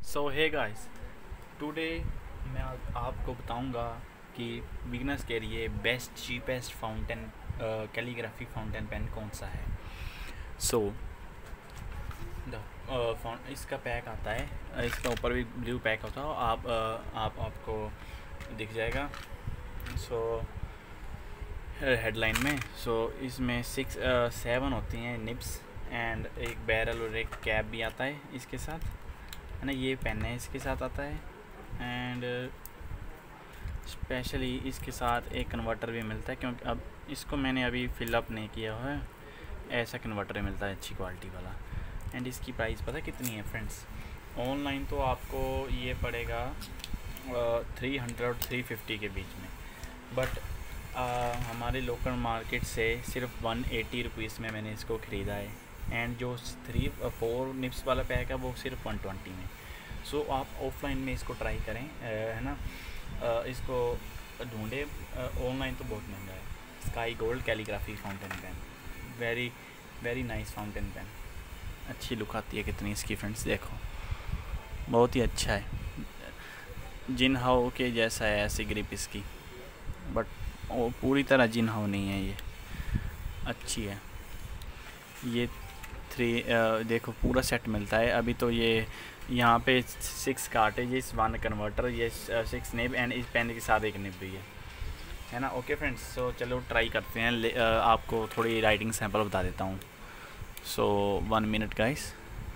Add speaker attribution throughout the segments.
Speaker 1: सो hey guys, today मैं आपको बताऊंगा कि बिगनर्स के लिए best cheapest fountain calligraphy fountain pen कौन सा है। सो इसका पैक आता है, इसका ऊपर भी ब्लू पैक होता है। आपको दिख जाएगा। सो हेडलाइन में इसमें 7 होती हैं निब्स एंड एक बैरल और एक कैप भी आता है इसके साथ, है ना। ये पेन है इसके साथ आता है एंड स्पेशली इसके साथ एक कन्वर्टर भी मिलता है, क्योंकि अब इसको मैंने अभी फिलअप नहीं किया हुआ है। ऐसा कन्वर्टर मिलता है अच्छी क्वालिटी वाला। एंड इसकी प्राइस पता कितनी है फ्रेंड्स? ऑनलाइन तो आपको ये पड़ेगा 300 और 350 के बीच में, बट हमारे लोकल मार्केट से सिर्फ 180 रुपीज़ में मैंने इसको ख़रीदा है। एंड जो 4 निप्स वाला पैक है वो सिर्फ 120 में। सो आप ऑफलाइन में इसको ट्राई करें, है ना। इसको ढूंढे, ऑनलाइन तो बहुत महंगा है। Sky gold calligraphy fountain pen, very very nice fountain pen. अच्छी लुक आती है कितनी इसकी फ्रेंड्स, देखो बहुत ही अच्छा है। जिन हाउ के जैसा है ऐसी ग्रिप इसकी, बट वो पूरी तरह जिन हाउ नहीं है। ये अच्छी है। ये देखो पूरा सेट मिलता है। अभी तो ये यहाँ पे 6 कार्टेजेस 1 कन्वर्टर, ये 6 निब एंड इस पेन के साथ एक निब भी है ना। ओके फ्रेंड्स, सो चलो ट्राई करते हैं। आपको थोड़ी राइटिंग सैंपल बता देता हूँ। So 1 minute guys.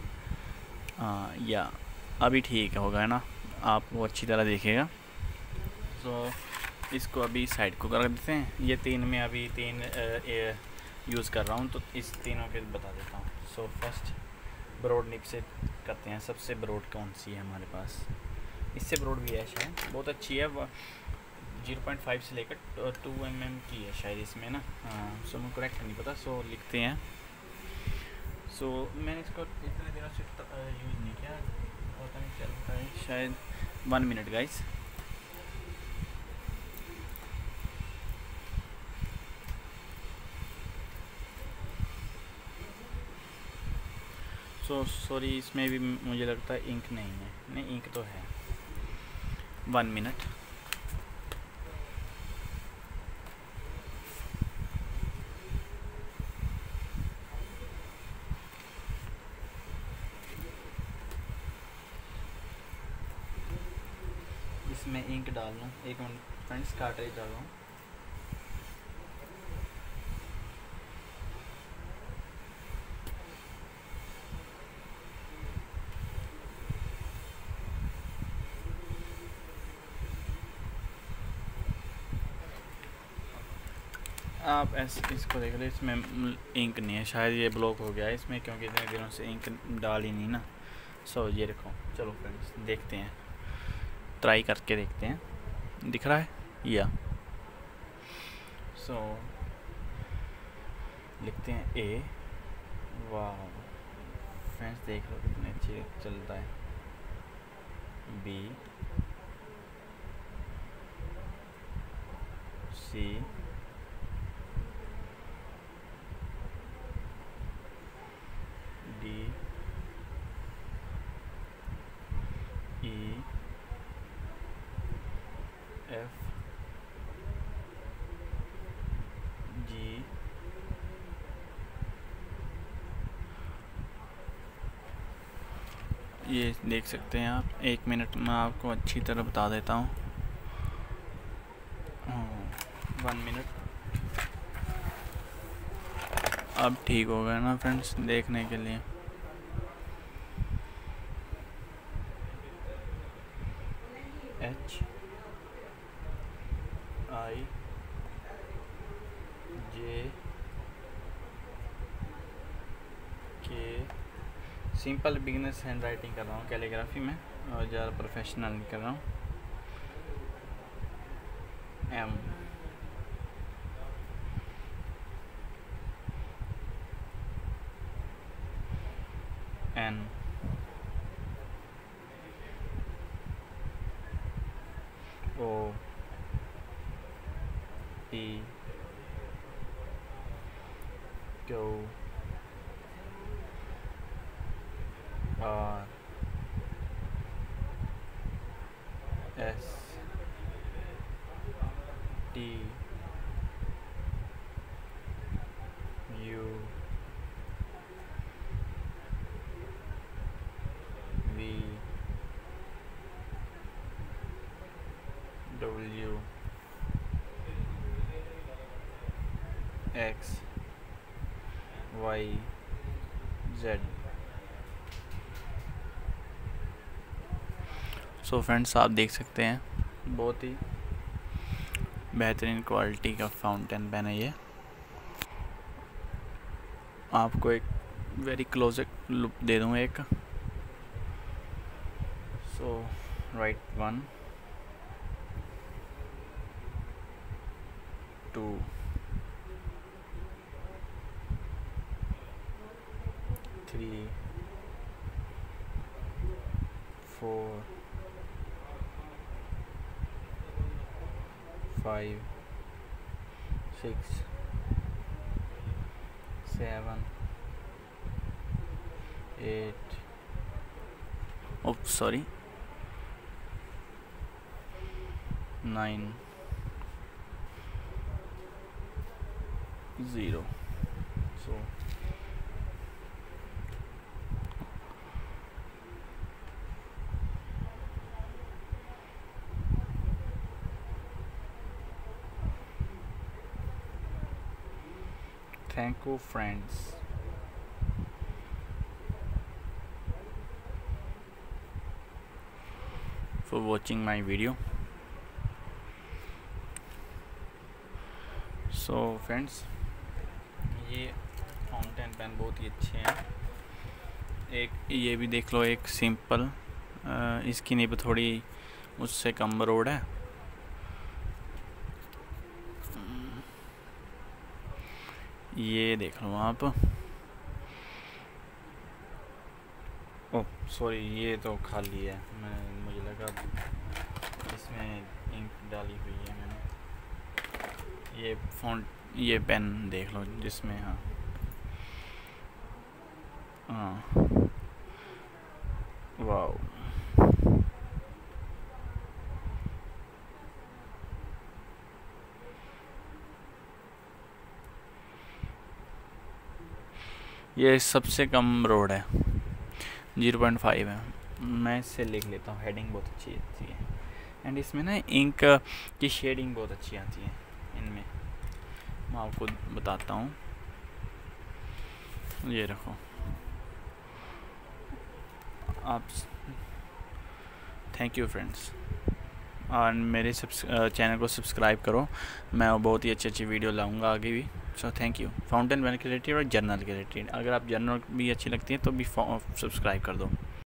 Speaker 1: या अभी ठीक होगा, है ना। आप वो अच्छी तरह देखिएगा। सो इसको अभी साइड को कर देते हैं। ये 3 में अभी 3 यूज़ कर रहा हूँ, तो इस तीनों के बता देता हूँ। सो फर्स्ट ब्रॉड निप से करते हैं। सबसे ब्रॉड कौन सी है हमारे पास? इससे ब्रॉड भी है शायद, बहुत अच्छी है। 0.5 से लेकर 2 mm की है शायद इसमें ना। हाँ, सो मुझे करेक्ट नहीं पता। सो लिखते हैं। सो मैंने इसको इतने दिनों से यूज़ नहीं किया, पता नहीं चलता है शायद। 1 मिनट गाइस। सो सॉरी, इसमें भी मुझे लगता है इंक नहीं है। नहीं, इंक तो है। 1 मिनट। इसमें इंक डाल लूँ, 1 मिनट फ्रेंड्स। कार्ट्रिज डाल लूँ। आप ऐसे इसको देख लो, इसमें इंक नहीं है शायद, ये ब्लॉक हो गया है इसमें, क्योंकि इतने दिनों से इंक डाल ही नहीं ना। सो ये रखो। चलो फ्रेंड्स देखते हैं, ट्राई करके देखते हैं। दिख रहा है या? सो लिखते हैं ए। वाह फ्रेंड्स देख लो कितने अच्छे चलता है। B, C, D, E, F, G, ये देख सकते हैं आप। 1 मिनट में आपको अच्छी तरह बता देता हूँ। 1 मिनट। अब ठीक हो गया ना फ्रेंड्स, देखने के लिए। एच आई जे के, सिंपल बिगिनर्स हैंड राइटिंग कर रहा हूँ कैलीग्राफी में, और ज़्यादा प्रोफेशनल नहीं कर रहा हूँ। M, N, O, P, Q, R, S T U V W X Y Z। So friends, आप देख सकते हैं बहुत ही बेहतरीन क्वालिटी का फाउंटेन पेन है ये। आपको एक वेरी क्लोज लुक दे दूँ एक। So write 1 2 3 4 5 6 7 8 oh sorry 9 0। so thank you friends for watching my video। So friends, ये फाउंटेन पेन बहुत ही अच्छे हैं। एक ये भी देख लो, एक सिंपल, इसकी नीब थोड़ी उससे कम रोड है। ये देख लो आप। ओह सॉरी, ये तो खाली है। मुझे लगा इसमें इंक डाली हुई है मैंने। ये फ़ॉन्ट, ये पेन देख लो जिसमें हाँ वाओ। ये सबसे कम रोड है, 0.5 है। मैं इससे लिख लेता हूँ, हेडिंग बहुत अच्छी आती है। एंड इसमें ना इंक की शेडिंग बहुत अच्छी आती है इनमें। मैं आपको बताता हूँ, ये रखो आप। थैंक यू फ्रेंड्स, और मेरे चैनल को सब्सक्राइब करो। मैं बहुत ही अच्छी वीडियो लाऊंगा आगे भी। So thank you. Fountain pen के रिलेटेड और जर्नल के रिलेटेड, अगर आप जर्नल भी अच्छी लगती है तो भी सब्सक्राइब कर दो।